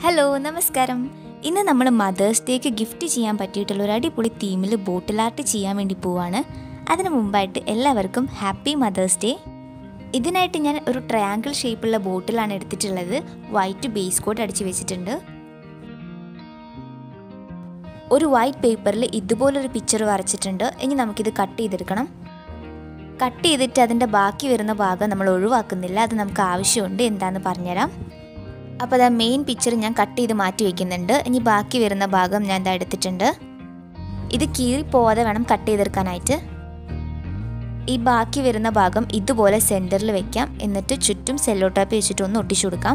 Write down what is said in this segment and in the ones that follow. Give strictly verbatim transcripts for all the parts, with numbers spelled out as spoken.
Hello നമസ്കാരം. ഇന്ന് നമ്മൾ മദേഴ്സ് ഡേക്ക് ഗിഫ്റ്റ് ചെയ്യാൻ പറ്റിയിട്ടുള്ള ഒരു അടിപൊളി തീമിൽ ബോട്ടിൽ ആർട്ട് ചെയ്യാൻ വേണ്ടി പോവാണ്. അതിനു മുമ്പായിട്ട് എല്ലാവർക്കും ഹാപ്പി മദേഴ്സ് ഡേ. ഇതിനായിട്ട് ഞാൻ ഒരു ട്രയാങ്കിൾ ഷേപ്പുള്ള ബോട്ടിലാണ് എടുത്തിട്ടുള്ളത്. വൈറ്റ് ബേസ് കോട്ട് അടിച്ച് വെച്ചിട്ടുണ്ട്. ഒരു വൈറ്റ് പേപ്പറിൽ ഇതുപോലൊരു പിക്ചർ വരച്ചിട്ടുണ്ട്. ഇനി നമുക്കിത് കട്ട് ചെയ്തെടുക്കണം. കട്ട് ചെയ്തിട്ട് അതിൻ്റെ ബാക്കി വരുന്ന ഭാഗം നമ്മൾ ഒഴിവാക്കുന്നില്ല. അത് നമുക്ക് ആവശ്യമുണ്ട്. എന്താണെന്ന് പറഞ്ഞുതരാം. അപ്പോൾ അതാ മെയിൻ പിക്ചർ ഞാൻ കട്ട് ചെയ്ത് മാറ്റി വയ്ക്കുന്നുണ്ട്. ഇനി ബാക്കി വരുന്ന ഭാഗം ഞാൻ ഇതാ എടുത്തിട്ടുണ്ട്. ഇത് കീറി പോവാതെ വേണം കട്ട് ചെയ്തെടുക്കാനായിട്ട്. ഈ ബാക്കി വരുന്ന ഭാഗം ഇതുപോലെ സെൻറ്ററിൽ വെക്കാം. എന്നിട്ട് ചുറ്റും സെല്ലോ ടാപ്പ് വെച്ചിട്ട് ഒന്ന് ഒട്ടിച്ചു കൊടുക്കാം.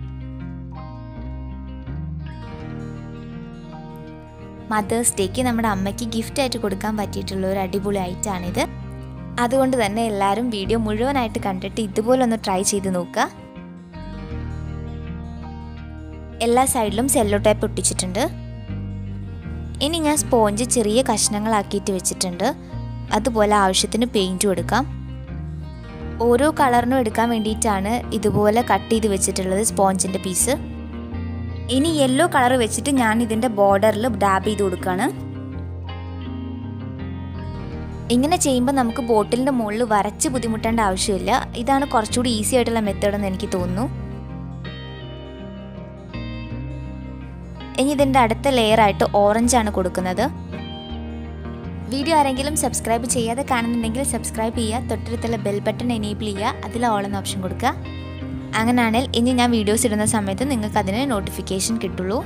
മദേഴ്സ് ഡേക്ക് നമ്മുടെ അമ്മയ്ക്ക് ഗിഫ്റ്റായിട്ട് കൊടുക്കാൻ പറ്റിയിട്ടുള്ള ഒരു അടിപൊളി ഐറ്റമാണിത്. അതുകൊണ്ട് തന്നെ എല്ലാവരും വീഡിയോ മുഴുവനായിട്ട് കണ്ടിട്ട് ഇതുപോലെ ഒന്ന് ട്രൈ ചെയ്ത് നോക്കുക. എല്ലാ സൈഡിലും സെല്ലോ ടേപ്പ് ഒട്ടിച്ചിട്ടുണ്ട്. ഇനി ഞാൻ സ്പോഞ്ച് ചെറിയ കഷ്ണങ്ങളാക്കിയിട്ട് വെച്ചിട്ടുണ്ട്. അതുപോലെ ആവശ്യത്തിന് പെയിൻറ്റും എടുക്കാം. ഓരോ കളറിനും എടുക്കാൻ വേണ്ടിയിട്ടാണ് ഇതുപോലെ കട്ട് ചെയ്ത് വെച്ചിട്ടുള്ളത് സ്പോഞ്ചിൻ്റെ പീസ്. ഇനി യെല്ലോ കളർ വെച്ചിട്ട് ഞാൻ ഇതിൻ്റെ ബോർഡറിൽ ഡാബ് ചെയ്ത് കൊടുക്കുകയാണ്. ഇങ്ങനെ ചെയ്യുമ്പോൾ നമുക്ക് ബോട്ടിലിൻ്റെ മുകളിൽ വരച്ച് ബുദ്ധിമുട്ടേണ്ട ആവശ്യമില്ല. ഇതാണ് കുറച്ചുകൂടി ഈസി ആയിട്ടുള്ള മെത്തേഡെന്ന് എനിക്ക് തോന്നുന്നു. ഇനി ഇതിൻ്റെ അടുത്ത ലെയറായിട്ട് ഓറഞ്ചാണ് കൊടുക്കുന്നത്. വീഡിയോ ആരെങ്കിലും സബ്സ്ക്രൈബ് ചെയ്യാതെ കാണുന്നുണ്ടെങ്കിൽ സബ്സ്ക്രൈബ് ചെയ്യുക. തൊട്ടടുത്തുള്ള ബെൽ ബട്ടൺ എനേബിൾ ചെയ്യുക. അതിൽ ഓൾ എന്ന ഓപ്ഷൻ കൊടുക്കുക. അങ്ങനെയാണെങ്കിൽ ഇനി ഞാൻ വീഡിയോസ് ഇടുന്ന സമയത്ത് നിങ്ങൾക്ക് അതിന് നോട്ടിഫിക്കേഷൻ കിട്ടുള്ളൂ.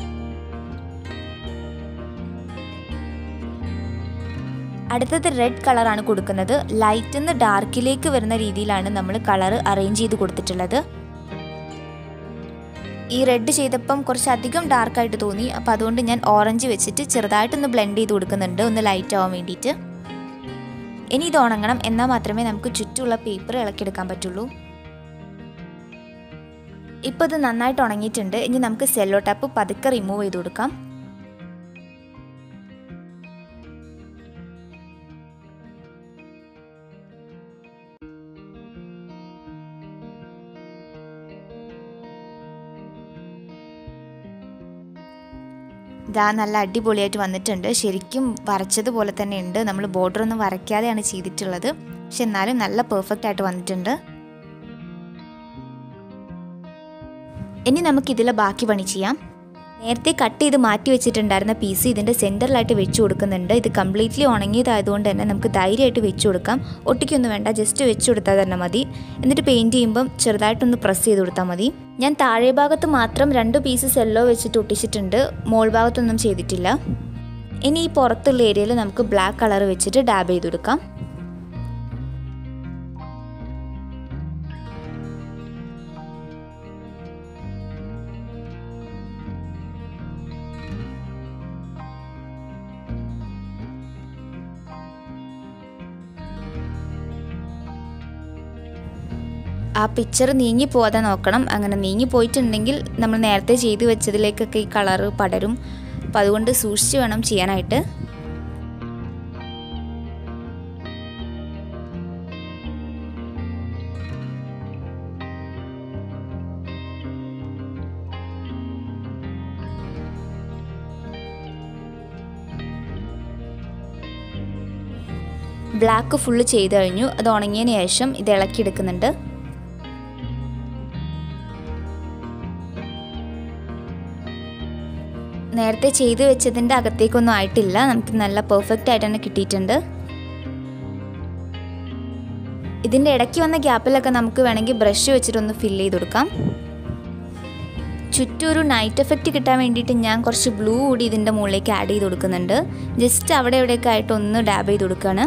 അടുത്തത് റെഡ് കളറാണ് കൊടുക്കുന്നത്. ലൈറ്റിൽ നിന്ന് ഡാർക്കിലേക്ക് വരുന്ന രീതിയിലാണ് നമ്മൾ കളർ അറേഞ്ച് ചെയ്ത് കൊടുത്തിട്ടുള്ളത്. ഈ റെഡ് ചെയ്തപ്പം കുറച്ചധികം ഡാർക്കായിട്ട് തോന്നി. അപ്പോൾ അതുകൊണ്ട് ഞാൻ ഓറഞ്ച് വെച്ചിട്ട് ചെറുതായിട്ടൊന്ന് ബ്ലെൻഡ് ചെയ്ത് കൊടുക്കുന്നുണ്ട്, ഒന്ന് ലൈറ്റ് ആവാൻ വേണ്ടിയിട്ട്. ഇനി ഇത് ഉണങ്ങണം. എന്നാൽ മാത്രമേ നമുക്ക് ചുറ്റുമുള്ള പേപ്പർ ഇളക്കിയെടുക്കാൻ പറ്റുള്ളൂ. ഇപ്പോൾ ഇത് നന്നായിട്ട് ഉണങ്ങിയിട്ടുണ്ട്. ഇനി നമുക്ക് സെല്ലോ ടാപ്പ് പതുക്കെ റിമൂവ് ചെയ്ത് കൊടുക്കാം. ഇതാ നല്ല അടിപൊളിയായിട്ട് വന്നിട്ടുണ്ട്. ശരിക്കും വരച്ചതുപോലെ തന്നെ ഉണ്ട്. നമ്മൾ ബോർഡറൊന്നും വരയ്ക്കാതെയാണ് ചെയ്തിട്ടുള്ളത്. പക്ഷെ എന്നാലും നല്ല പെർഫെക്റ്റ് ആയിട്ട് വന്നിട്ടുണ്ട്. ഇനി നമുക്കിതിലെ ബാക്കി പണി ചെയ്യാം. നേരത്തെ കട്ട് ചെയ്ത് മാറ്റി വെച്ചിട്ടുണ്ടായിരുന്ന പീസ് ഇതിൻ്റെ സെൻറ്ററിലായിട്ട് വെച്ച് കൊടുക്കുന്നുണ്ട്. ഇത് കംപ്ലീറ്റ്ലി ഉണങ്ങിയതായതുകൊണ്ട് തന്നെ നമുക്ക് ധൈര്യമായിട്ട് വെച്ച് കൊടുക്കാം. ഒട്ടിക്കൊന്നും വേണ്ട, ജസ്റ്റ് വെച്ച് കൊടുത്താൽ തന്നെ മതി. എന്നിട്ട് പെയിൻറ്റ് ചെയ്യുമ്പം ചെറുതായിട്ടൊന്ന് പ്രസ് ചെയ്ത് കൊടുത്താൽ മതി. ഞാൻ താഴെ ഭാഗത്ത് മാത്രം രണ്ട് പീസ് സെല്ലോ വെച്ചിട്ട് ഒട്ടിച്ചിട്ടുണ്ട്. മോൾ ഭാഗത്തൊന്നും ചെയ്തിട്ടില്ല. ഇനി ഈ പുറത്തുള്ള ഏരിയയിൽ നമുക്ക് ബ്ലാക്ക് കളർ വെച്ചിട്ട് ഡാബ് ചെയ്ത് കൊടുക്കാം. ആ പിക്ചർ നീങ്ങി പോകാതെ നോക്കണം. അങ്ങനെ നീങ്ങി പോയിട്ടുണ്ടെങ്കിൽ നമ്മൾ നേരത്തെ ചെയ്ത് വെച്ചതിലേക്കൊക്കെ ഈ കളറ് പടരും. അപ്പം അതുകൊണ്ട് സൂക്ഷിച്ച് വേണം ചെയ്യാനായിട്ട്. ബ്ലാക്ക് ഫുള്ള് ചെയ്ത് കഴിഞ്ഞു. അത് ഉണങ്ങിയതിന് ശേഷം ഇത് ഇളക്കിയെടുക്കുന്നുണ്ട്. നേരത്തെ ചെയ്ത് വെച്ചതിൻ്റെ അകത്തേക്കൊന്നും ആയിട്ടില്ല. നമുക്ക് നല്ല പെർഫെക്റ്റ് ആയിട്ട് തന്നെ കിട്ടിയിട്ടുണ്ട്. ഇതിൻ്റെ ഇടയ്ക്ക് വന്ന ഗ്യാപ്പിലൊക്കെ നമുക്ക് വേണമെങ്കിൽ ബ്രഷ് വെച്ചിട്ടൊന്ന് ഫില്ല് ചെയ്ത് കൊടുക്കാം. ചുറ്റും ഒരു നൈറ്റ് എഫക്റ്റ് കിട്ടാൻ വേണ്ടിയിട്ട് ഞാൻ കുറച്ച് ബ്ലൂ കൂടി ഇതിൻ്റെ മുകളിലേക്ക് ആഡ് ചെയ്ത് കൊടുക്കുന്നുണ്ട്. ജസ്റ്റ് അവിടെ എവിടെയൊക്കെ ആയിട്ട് ഒന്ന് ഡാബ് ചെയ്ത് കൊടുക്കുകയാണ്.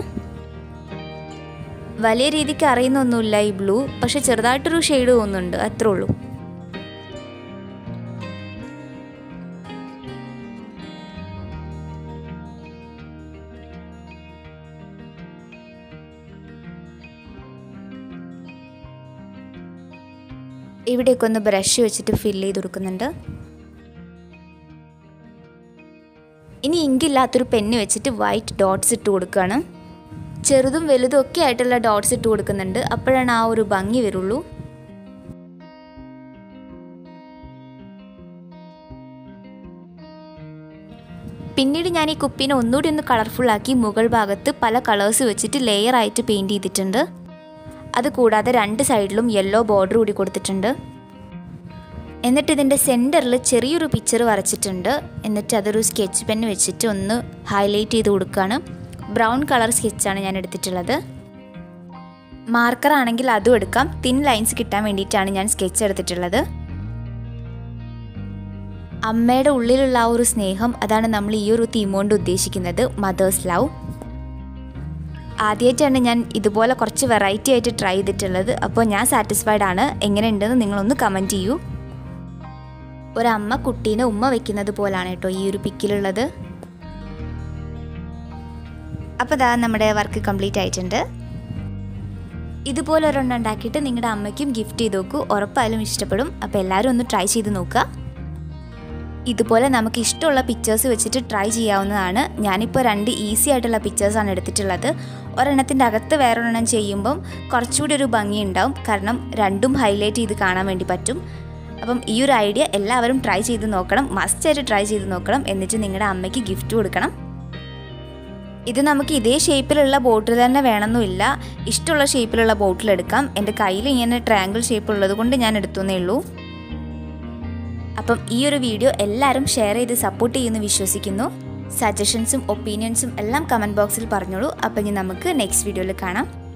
വലിയ രീതിക്ക് അറിയുന്നൊന്നുമില്ല ഈ ബ്ലൂ, പക്ഷെ ചെറുതായിട്ടൊരു ഷെയ്ഡ് തോന്നുന്നുണ്ട്, അത്രേ ഉള്ളൂ. ഇവിടെയൊക്കെ ഒന്ന് ബ്രഷ് വെച്ചിട്ട് ഫില്ല് ചെയ്ത് കൊടുക്കുന്നുണ്ട്. ഇനി ഇങ്കില്ലാത്തൊരു പെന്ന് വെച്ചിട്ട് വൈറ്റ് ഡോട്ട്സ് ഇട്ട് കൊടുക്കുകയാണ്. ചെറുതും വലുതും ഒക്കെ ആയിട്ടുള്ള ഡോട്ട്സ് ഇട്ട് കൊടുക്കുന്നുണ്ട്. അപ്പോഴാണ് ആ ഒരു ഭംഗി വരുള്ളൂ. പിന്നീട് ഞാൻ ഈ കുപ്പീനെ ഒന്നുകൂടി ഒന്ന് കളർഫുള്ളാക്കി മുകൾ ഭാഗത്ത് പല കളേഴ്സ് വെച്ചിട്ട് ലെയറായിട്ട് പെയിൻറ്റ് ചെയ്തിട്ടുണ്ട്. അതുകൂടാതെ രണ്ട് സൈഡിലും യെല്ലോ ബോർഡർ കൂടി കൊടുത്തിട്ടുണ്ട്. എന്നിട്ട് ഇതിൻ്റെ സെൻറ്ററിൽ ചെറിയൊരു പിക്ചർ വരച്ചിട്ടുണ്ട്. എന്നിട്ട് അതൊരു സ്കെച്ച് പെൻ വെച്ചിട്ട് ഒന്ന് ഹൈലൈറ്റ് ചെയ്ത് കൊടുക്കുകയാണ്. ബ്രൗൺ കളർ സ്കെച്ചാണ് ഞാൻ എടുത്തിട്ടുള്ളത്. മാർക്കർ ആണെങ്കിൽ അതും എടുക്കാം. തിൻ ലൈൻസ് കിട്ടാൻ വേണ്ടിയിട്ടാണ് ഞാൻ സ്കെച്ച് എടുത്തിട്ടുള്ളത്. അമ്മയുടെ ഉള്ളിലുള്ള ആ ഒരു സ്നേഹം, അതാണ് നമ്മൾ ഈ ഒരു തീം കൊണ്ട് ഉദ്ദേശിക്കുന്നത്, മദേഴ്സ് ലവ്. ആദ്യമായിട്ടാണ് ഞാൻ ഇതുപോലെ കുറച്ച് വെറൈറ്റി ആയിട്ട് ട്രൈ ചെയ്തിട്ടുള്ളത്. അപ്പോൾ ഞാൻ സാറ്റിസ്ഫൈഡ് ആണ്. എങ്ങനെയുണ്ടെന്ന് നിങ്ങളൊന്ന് കമൻറ്റ് ചെയ്യൂ. ഒരമ്മ കുട്ടീനെ ഉമ്മ വയ്ക്കുന്നത് പോലാണ് കേട്ടോ ഈ ഒരു പിക്കിലുള്ളത്. അപ്പോൾ ഇതാ നമ്മുടെ വർക്ക് കംപ്ലീറ്റ് ആയിട്ടുണ്ട്. ഇതുപോലെ ഒരെണ്ണം ഉണ്ടാക്കിയിട്ട് നിങ്ങളുടെ അമ്മയ്ക്കും ഗിഫ്റ്റ് ചെയ്ത് നോക്കൂ. ഉറപ്പായാലും ഇഷ്ടപ്പെടും. അപ്പോൾ എല്ലാവരും ഒന്ന് ട്രൈ ചെയ്ത് നോക്കുക. ഇതുപോലെ നമുക്ക് ഇഷ്ടമുള്ള പിക്ചേഴ്സ് വെച്ചിട്ട് ട്രൈ ചെയ്യാവുന്നതാണ്. ഞാനിപ്പോൾ രണ്ട് ഈസി ആയിട്ടുള്ള പിക്ചേഴ്സാണ് എടുത്തിട്ടുള്ളത്. ഒരെണ്ണത്തിൻ്റെ അകത്ത് വേറൊരെണ്ണം ചെയ്യുമ്പം കുറച്ചുകൂടി ഒരു ഭംഗി ഉണ്ടാവും. കാരണം രണ്ടും ഹൈലൈറ്റ് ചെയ്ത് കാണാൻ വേണ്ടി പറ്റും. അപ്പം ഈ ഒരു ഐഡിയ എല്ലാവരും ട്രൈ ചെയ്ത് നോക്കണം. മസ്റ്റായിട്ട് ട്രൈ ചെയ്ത് നോക്കണം. എന്നിട്ട് നിങ്ങളുടെ അമ്മയ്ക്ക് ഗിഫ്റ്റ് കൊടുക്കണം. ഇത് നമുക്ക് ഇതേ ഷേപ്പിലുള്ള ബോട്ടിൽ തന്നെ വേണമെന്നില്ല. ഇഷ്ടമുള്ള ഷേപ്പിലുള്ള ബോട്ടിൽ എടുക്കാം. എൻ്റെ കയ്യിൽ ഇങ്ങനെ ട്രയാങ്കിൾ ഷേപ്പ് ഉള്ളത് കൊണ്ട് ഞാൻ എടുത്തുന്നേ ഉള്ളൂ. അപ്പം ഈ ഒരു വീഡിയോ എല്ലാവരും ഷെയർ ചെയ്ത് സപ്പോർട്ട് ചെയ്യുമെന്ന് വിശ്വസിക്കുന്നു. സജഷൻസും ഒപ്പീനിയൻസും എല്ലാം കമൻറ്റ് ബോക്സിൽ പറഞ്ഞോളൂ. അപ്പം ഇനി നമുക്ക് നെക്സ്റ്റ് വീഡിയോയിൽ കാണാം.